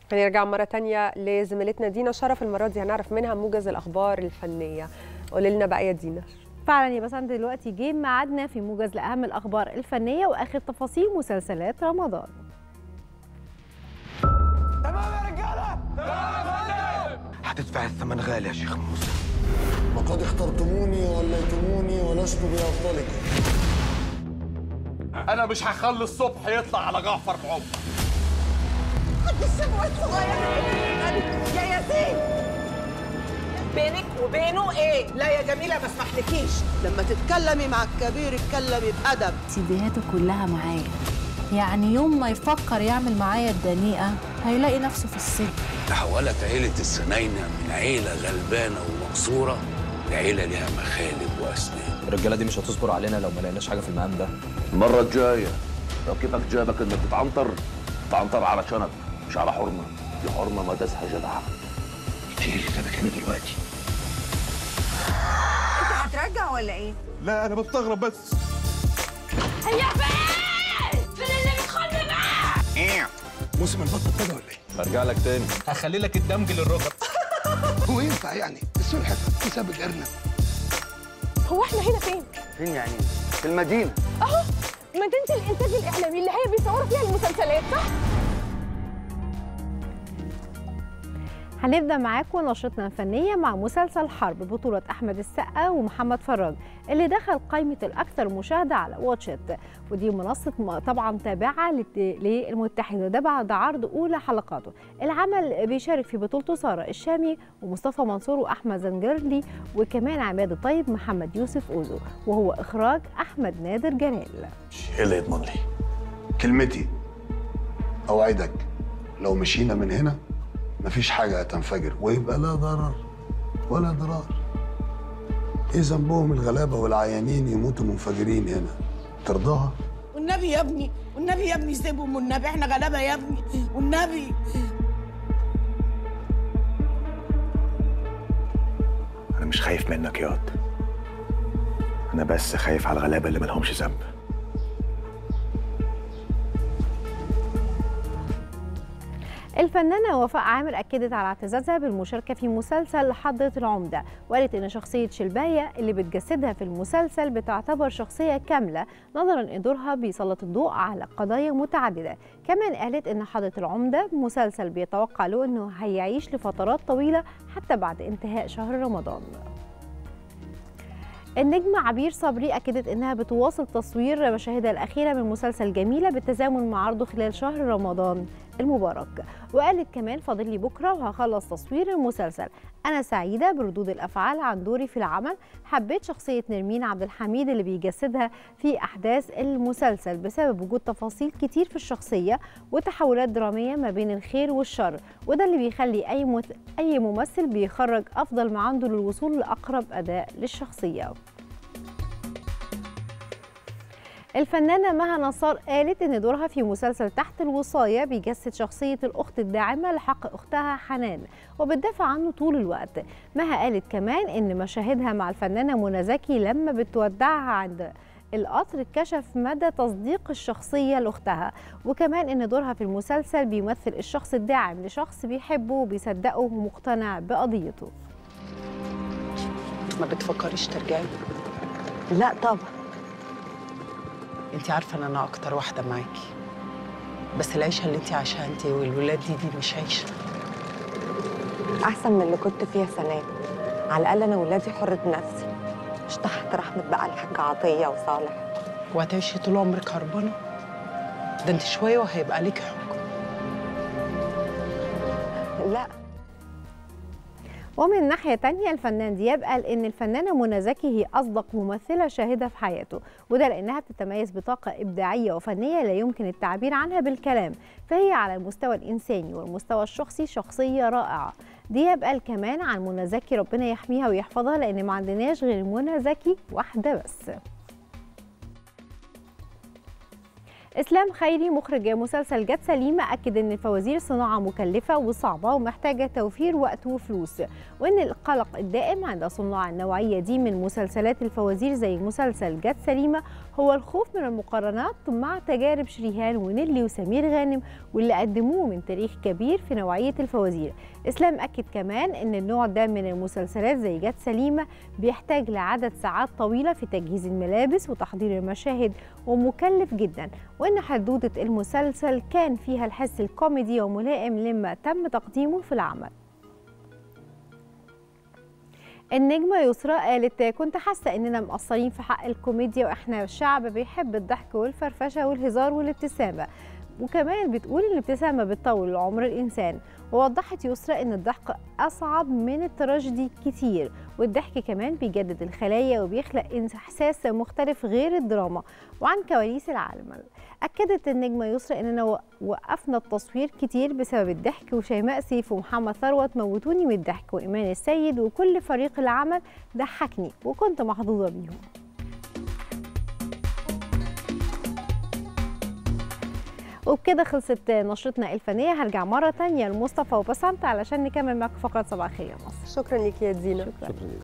هنرجع مرة تانية لزميلتنا دينا شرف. المرة دي هنعرف منها موجز الأخبار الفنية. قولي لنا بقى يا دينا. فعلا يا بسنت، دلوقتي جه ميعادنا في موجز لأهم الأخبار الفنية وآخر تفاصيل مسلسلات رمضان. تمام يا رجالة؟ تمام يا فندم. هتدفع الثمن غالي يا شيخ موسى. وقد اخترتموني ووليتموني ولست بأفضلكم. أنا مش هخلي الصبح يطلع على جعفر بعمر. الشبوة الصغيرة يا ياسين، بينك وبينه ايه؟ لا يا جميلة ما اسمحلكيش. لما تتكلمي مع الكبير اتكلمي بأدب. سيديهاته كلها معايا، يعني يوم ما يفكر يعمل معايا الدنيئة هيلاقي نفسه في السجن. تحولت عيلة السناينة من عيلة غلبانة ومقصورة لعيلة ليها مخالب وأسنان. الرجالة دي مش هتصبر علينا لو ما لقيناش حاجة في المقام ده. المرة الجاية لو كيفك جابك إنك تتعنطر علشانك مش على حرمة. دي حرمة ما تسحى جدعة. ايه اللي جابك هنا دلوقتي؟ انت هترجع ولا ايه؟ لا أنا بستغرب بس. هيا فين اللي بتخلي معاه؟ ايه؟ موسم البط ابتدى ولا ايه؟ برجع لك تاني، هخلي لك الدمج للركب. هو ينفع يعني السلحفة تساب الأرنب؟ هو احنا هنا فين؟ فين يعني؟ في المدينة. اهو مدينة الإنتاج الإعلامي اللي هي بيصوروا فيها المسلسلات، صح؟ هنبدأ معاكم نشرتنا الفنية مع مسلسل حرب بطولة أحمد السقا ومحمد فراج اللي دخل قائمة الأكثر مشاهدة على واتشت، ودي منصة طبعا تابعة للمتحدة، ده بعد عرض أولى حلقاته. العمل بيشارك في بطولته سارة الشامي ومصطفى منصور وأحمد زنجرلي وكمان عماد الطيب محمد يوسف أوزو، وهو إخراج أحمد نادر جلال. ايه اللي يضمن لي؟ كلمتي اوعدك لو مشينا من هنا مفيش حاجة هتنفجر ويبقى لا ضرر ولا ضرار. ايه ذنبهم الغلابة والعيانين يموتوا منفجرين هنا؟ ترضاها؟ والنبي يا ابني، والنبي يا ابني سيبهم، والنبي احنا غلابة يا ابني، والنبي. أنا مش خايف منك ياض. أنا بس خايف على الغلابة اللي مالهمش ذنب. الفنانة وفاء عامر أكدت على اعتزازها بالمشاركة في مسلسل حضرة العمدة، وقالت إن شخصية شلباية اللي بتجسدها في المسلسل بتعتبر شخصية كاملة نظراً إن دورها بيسلط الضوء على قضايا متعددة. كمان قالت إن حضرة العمدة مسلسل بيتوقع له إنه هيعيش لفترات طويلة حتى بعد انتهاء شهر رمضان. النجمة عبير صبري أكدت إنها بتواصل تصوير مشاهدها الأخيرة من مسلسل جميلة بالتزامن مع عرضه خلال شهر رمضان المبارك، وقالت كمان فاضل لي بكرة وهخلص تصوير المسلسل. أنا سعيدة بردود الأفعال عن دوري في العمل، حبيت شخصية نرمين عبد الحميد اللي بيجسدها في أحداث المسلسل بسبب وجود تفاصيل كتير في الشخصية وتحولات درامية ما بين الخير والشر، وده اللي بيخلي أي ممثل بيخرج أفضل ما عنده للوصول لأقرب أداء للشخصية. الفنانة مها نصار قالت إن دورها في مسلسل تحت الوصاية بيجسد شخصية الأخت الداعمة لحق أختها حنان وبتدافع عنه طول الوقت. مها قالت كمان إن مشاهدها مع الفنانة منى زكي لما بتودعها عند القطر كشف مدى تصديق الشخصية لأختها، وكمان إن دورها في المسلسل بيمثل الشخص الداعم لشخص بيحبه وبيصدقه ومقتنع بقضيته. ما بتفكريش ترجعي؟ لا طبعا. انت عارفه ان انا اكتر واحده معاكي، بس العيشه اللي انت عايشاها انت والولاد دي مش عيشه. احسن من اللي كنت فيها سناء، على الاقل انا ولادي حره نفسي، مش تحت رحمه بقى الحاجه عطيه وصالح. وهتعيشي طول عمرك هربانه؟ ده انت شويه وهيبقى ليكي حكم. لا. ومن ناحية تانية الفنان دياب قال إن الفنانة منى زكي هي أصدق ممثلة شاهدها في حياته، وده لأنها بتتميز بطاقة إبداعية وفنية لا يمكن التعبير عنها بالكلام، فهي على المستوى الإنساني والمستوى الشخصي شخصية رائعة. دياب قال كمان عن منى زكي ربنا يحميها ويحفظها لأن ما عندناش غير منى زكي واحدة بس. إسلام خيري مخرج مسلسل جت سليمة أكد إن الفوازير صناعة مكلفة وصعبة ومحتاجة توفير وقت وفلوس، وإن القلق الدائم عند صناع النوعية دي من مسلسلات الفوازير زي مسلسل جت سليمة هو الخوف من المقارنات مع تجارب شريهان ونيلي وسمير غانم واللي قدموه من تاريخ كبير في نوعية الفوازير. إسلام أكد كمان إن النوع ده من المسلسلات زي جات سليمة بيحتاج لعدد ساعات طويلة في تجهيز الملابس وتحضير المشاهد ومكلف جدا، وإن حدوتة المسلسل كان فيها الحس الكوميدي وملائم لما تم تقديمه في العمل. النجمة يسرا قالت كنت حاسة إننا مقصرين في حق الكوميديا، وإحنا الشعب بيحب الضحك والفرفشة والهزار والابتسامة، وكمان بتقول إن الابتسامة بتطول عمر الإنسان. ووضحت يسرا إن الضحك أصعب من التراجيدي كتير، والضحك كمان بيجدد الخلايا وبيخلق إحساس مختلف غير الدراما. وعن كواليس العمل أكدت النجمة يسرا إننا وقفنا التصوير كتير بسبب الضحك، وشيماء سيف ومحمد ثروت موتوني من الضحك، وإيمان السيد وكل فريق العمل ضحكني وكنت محظوظة بيهم. وبكده خلصت نشرتنا الفنية. هرجع مرة تانية لمصطفى وبسنت علشان نكمل معاكم فقرة صباح الخير يا مصر. شكرا لك يا دينا. شكرا.